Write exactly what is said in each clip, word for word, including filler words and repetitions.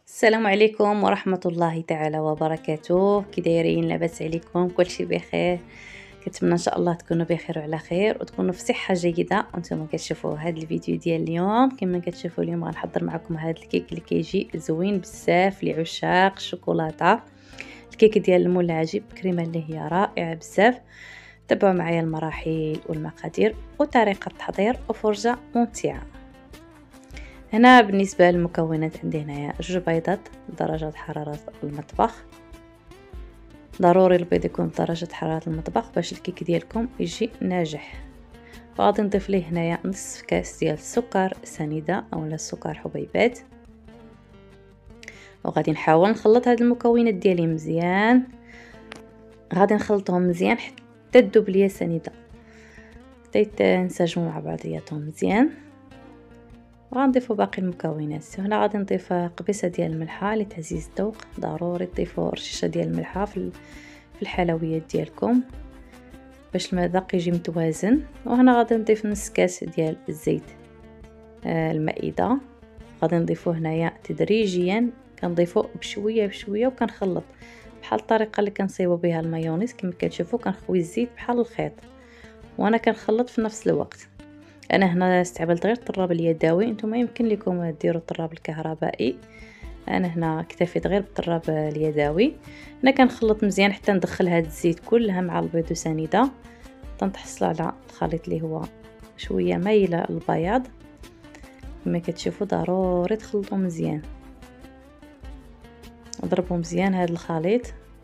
السلام عليكم ورحمة الله تعالى وبركاته. كي دايرين؟ لاباس عليكم؟ كلشي بخير؟ كنتمنى ان شاء الله تكونوا بخير وعلى خير وتكونوا في صحة جيدة وانتم كتشوفوا هذا الفيديو ديال اليوم. كما كتشوفوا اليوم غنحضر معكم هذا الكيك اللي كيجي زوين بزاف لعشاق الشوكولاته. الكيك ديال المول العجيب بكريمه اللي هي رائعه بزاف. تبعوا معايا المراحل والمقادير وطريقه التحضير وفرجه ممتعه. هنا بالنسبه للمكونات عندي هنايا جوج بيضات درجه حراره المطبخ. ضروري البيض يكون بدرجه حراره المطبخ باش الكيك ديالكم يجي ناجح. وغادي نضيف ليه هنايا نصف كاس ديال السكر سنيده اولا السكر حبيبات. وغادي نحاول نخلط هاد المكونات ديالي مزيان. غادي نخلطهم مزيان حتى تذوب ليا سنيده حتى ينسجموا مع بعضياتهم مزيان. وغنضيفوا باقي المكونات. هنا غادي نضيف قبيصه ديال الملحه لتعزيز الذوق. ضروري تضيفوا رشيشه ديال الملحه في الحلويات ديالكم باش المذاق يجي متوازن. وهنا غادي نضيف نص كاس ديال الزيت آه المائده. غادي نضيفوه هنايا تدريجيا، كنضيفو بشويه بشويه وكنخلط بحال الطريقه اللي كنصيبوا بها المايونيز. كما كتشوفوا كنخوي الزيت بحال الخيط وانا كنخلط في نفس الوقت. انا هنا استعملت غير الطراب اليدوي، نتوما يمكن لكم ديروا الطراب الكهربائي. انا هنا اكتفيت غير بالطراب اليدوي. انا كنخلط مزيان حتى ندخل هذا الزيت كلها مع البيض وسنيده حتى نحصل على الخليط اللي هو شويه مايل للبياض. كما كتشوفوا ضروري تخلطوا مزيان. اضربوا مزيان هذا الخليط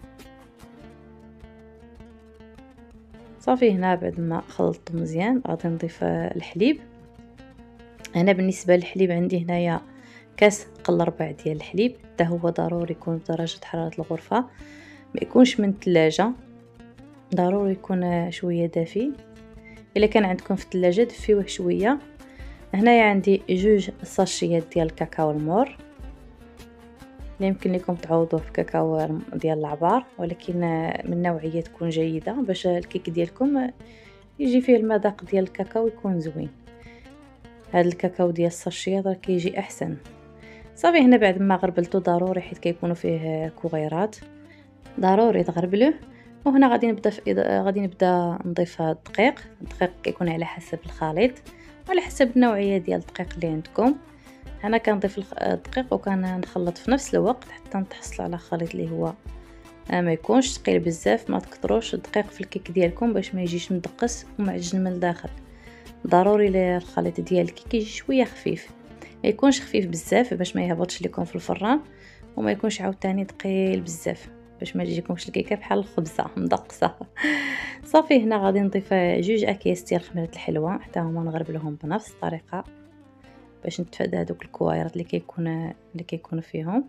صافي. هنا بعد ما خلطت مزيان غادي نضيف الحليب. انا بالنسبه للحليب عندي هنايا كاس قل ربع ديال الحليب. حتى هو ضروري يكون بدرجه حراره الغرفه، ما يكونش من الثلاجه، ضروري يكون شويه دافي. الا كان عندكم في الثلاجه دفيوه شويه. هنايا عندي جوج ساشيات ديال الكاكاو المور اللي يمكن لكم تعوضوه في كاكاو ديال العبار، ولكن من نوعيه تكون جيده باش الكيك ديالكم يجي فيه المذاق ديال الكاكاو يكون زوين. هذا الكاكاو ديال الساشيات راه كيجي احسن. صافي هنا بعد ما غربلته ضروري حيت كيكونوا فيه كوغيرات ضروري تغربلوه. وهنا غادي نبدا في غادي نبدا نضيف الدقيق. الدقيق كيكون على حسب الخليط وعلى حسب النوعيه ديال الدقيق اللي عندكم. انا كنضيف الدقيق وكنخلط في نفس الوقت حتى نتحصل على خليط اللي هو ما يكونش ثقيل بزاف. ما تكثروش الدقيق في الكيك ديالكم باش ما يجيش مدقس ومعجن من الداخل. ضروري الخليط ديال الكيك يجي شويه خفيف، ما يكونش خفيف بزاف باش ما يهبطش لكم في الفران، وما يكونش عاوتاني ثقيل بزاف باش ما تجيكمش الكيكه بحال الخبزه مدقسه. صافي هنا غادي نضيف جوج اكياس ديال خميره الحلوى حتى هما نغربلهم بنفس الطريقه باش نتفادى هذوك الكويرات اللي كيكون اللي كيكونوا فيهم.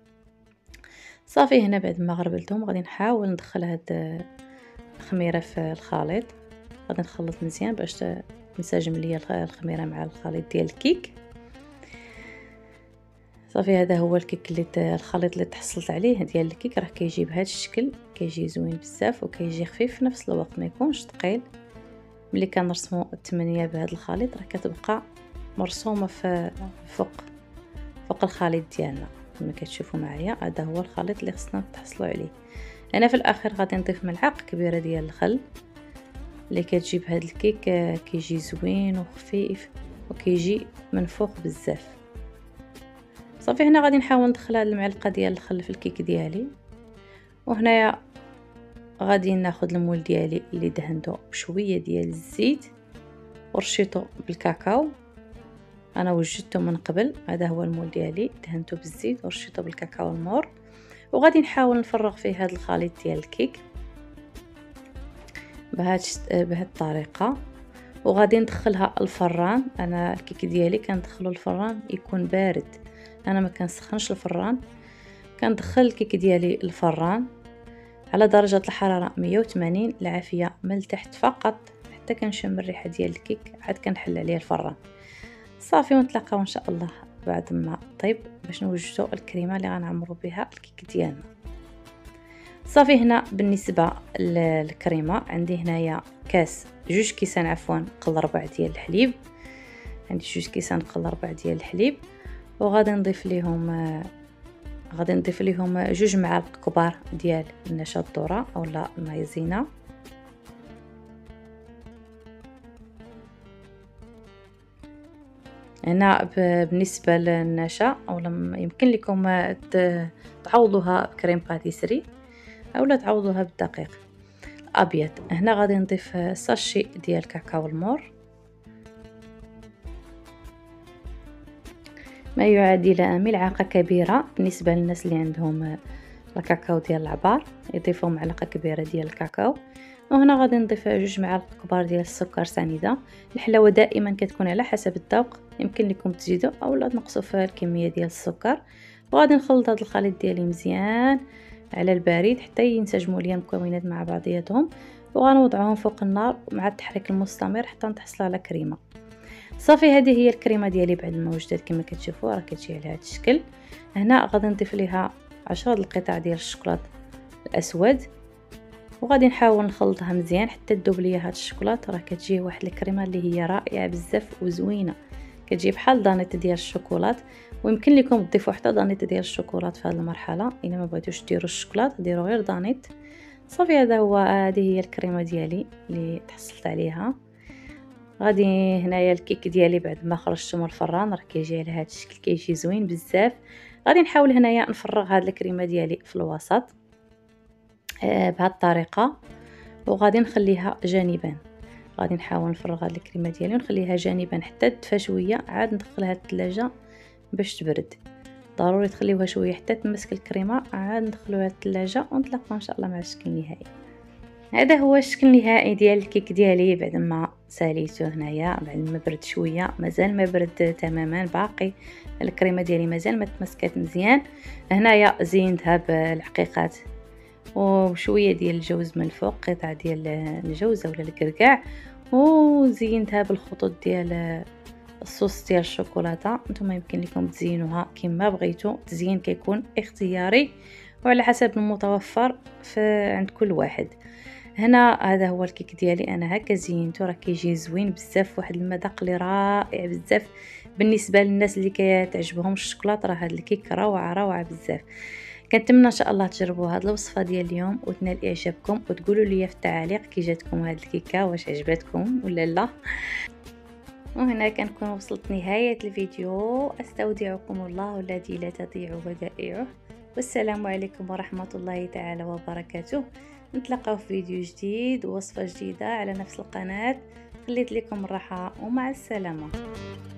صافي هنا بعد ما غربلتهم غادي نحاول ندخل هاد الخميره في الخليط. غادي نخلط مزيان باش تنسجم ليا الخميره مع الخليط ديال الكيك. صافي هذا هو الكيك اللي الخليط اللي تحصلت عليه ديال الكيك، راه كيجي بهذا الشكل، كيجي زوين بزاف وكيجي خفيف في نفس الوقت، ما يكونش ثقيل. ملي كنرسموا الثمانيه بهذا الخليط راه كتبقى مرسومه في فوق فوق الخليط ديالنا. كما كتشوفوا معايا هذا هو الخليط اللي خصنا نتحصلوا عليه. انا في الاخير غادي نضيف ملعقه كبيره ديال الخل اللي كتجيب هذا الكيك كيجي زوين وخفيف وكيجي منفوخ بزاف. صافي هنا غادي نحاول ندخل هذه المعلقه ديال الخل في الكيك ديالي. وهنايا غادي ناخذ المول ديالي اللي دهنته بشويه ديال الزيت ورشيته بالكاكاو. انا وجدته من قبل، هذا هو المول ديالي دهنته بالزيت ورشيته بالكاكاو المور. وغادي نحاول نفرغ فيه هذا الخليط ديال الكيك بهذه بهذه الطريقه. وغادي ندخلها الفران. انا الكيك ديالي كندخلو الفران يكون بارد، انا ما كنسخنش الفران. كندخل الكيك ديالي الفران على درجه الحراره مية وثمانين العافيه من التحت فقط حتى كنشم الريحه ديال الكيك عاد كنحل عليه الفران. صافي ونتلاقاو ان شاء الله بعد ما طيب باش نوجدوا الكريمه اللي غنعمروا بها الكيك ديالنا. صافي هنا بالنسبه للكريمه عندي هنايا كاس جوج كيسان عفوا قل ربع ديال الحليب. عندي جوج كيسان قل ربع ديال الحليب وغادي نضيف ليهم غادي نضيف ليهم جوج معالق كبار ديال النشا الذره اولا المايزينا. هنا بالنسبه للنشا اولا يمكن لكم تعوضوها بكريم باتيسري اولا تعوضوها بالدقيق الابيض. هنا غادي نضيف ساشي ديال كاكاو المور ما يعادل ملعقه كبيره. بالنسبه للناس اللي عندهم الكاكاو ديال العبار يضيفوا معلقه كبيره ديال الكاكاو. وهنا غادي نضيف جوج معالق كبار ديال السكر سنيده. الحلاوه دائما كتكون على حسب الذوق، يمكن لكم تزيدوا اولا تنقصوا في الكميه ديال السكر. وغادي نخلط هذا الخليط ديالي مزيان على البارد حتى ينسجموا لي المكونات مع بعضياتهم، وغنوضعهم فوق النار مع التحريك المستمر حتى نتحصل على كريمه. صافي هذه هي الكريمه ديالي بعد ما وجدت كما كتشوفوا راه كتجي على هذا الشكل. هنا غادي نضيف ليها عشرة القطع ديال الشوكولاط الاسود وغادي نحاول نخلطها مزيان حتى تذوب ليا هاد الشوكولاط. راه كتجي واحد الكريمه اللي هي رائعه بزاف وزوينه، كتجي بحال دانيت ديال الشوكولاط. ويمكن لكم تضيفوا حتى دانيت ديال الشوكولاط في هذه المرحله. الا ما بغيتوش ديروا الشوكولاط ديروا غير دانيت. صافي هذا هو هذه هي الكريمه ديالي اللي تحصلت عليها. غادي هنايا الكيك ديالي بعد ما خرجته من الفران راه كيجي على هذا الشكل، كيجي زوين بزاف. غادي نحاول هنايا نفرغ هذه الكريمه ديالي في الوسط آه بهذه الطريقه، وغادي نخليها جانبا. غادي نحاول نفرغ هذه الكريمه ديالي ونخليها جانبا حتى تدفى شويه، عاد ندخلها الثلاجه باش تبرد. ضروري تخليوها شويه حتى تمسك الكريمه، عاد ندخلوها الثلاجه ونتلاقاو ان شاء الله مع الشكل النهائي. هذا هو الشكل النهائي ديال الكيك ديالي بعد ما ساليته هنايا بعد ما برد شويه. مازال ما برد تماما، باقي الكريمه ديالي مازال ما تمسكات مزيان. هنايا زينتها بالعقيقات وشويه ديال الجوز من الفوق، قطعه ديال الجوز ولا الكركاع، وزينتها بالخطوط ديال الصوص ديال الشوكولاته. نتوما يمكن لكم تزينوها كما بغيتو، التزيين كيكون اختياري وعلى حسب المتوفر في عند كل واحد. هنا هذا هو الكيك ديالي انا هكا زينته، راه كيجي زوين بزاف، واحد المذاق اللي رائع بزاف. بالنسبه للناس اللي كتعجبهم الشوكولاته راه هذا الكيك روعه روعه بزاف. كنتمنى ان شاء الله تجربوا هذه الوصفه ديال اليوم وتنال اعجابكم، وتقولوا لي في التعاليق كي جاتكم هذه الكيكه، واش عجبتكم ولا لا. وهنا كنكون وصلت نهايه الفيديو. استودعكم الله الذي لا تضيع ودائعه، والسلام عليكم ورحمه الله تعالى وبركاته. نتلاقاو في فيديو جديد ووصفه جديده على نفس القناه. خليت لكم الراحه ومع السلامه.